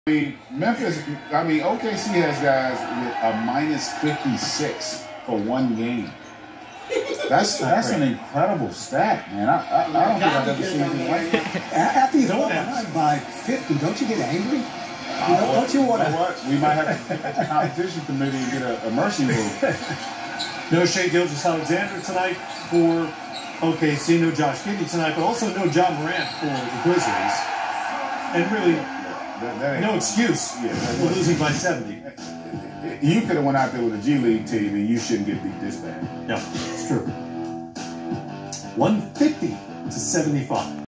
Memphis, OKC has guys with a minus 56 for one game. That's an incredible stat, man. I don't think I've ever seen anything like that. After you fall behind by 50, don't you get angry? Don't you want to? What? We might have to get the competition committee and get a mercy rule. No Shai Gilgeous-Alexander tonight for OKC. No Josh Giddey tonight, but also no John Morant for the Grizzlies. And really, no excuse for losing by 70. You could have went out there with a G League team, and you shouldn't get beat this bad. No, it's true. 150 to 75.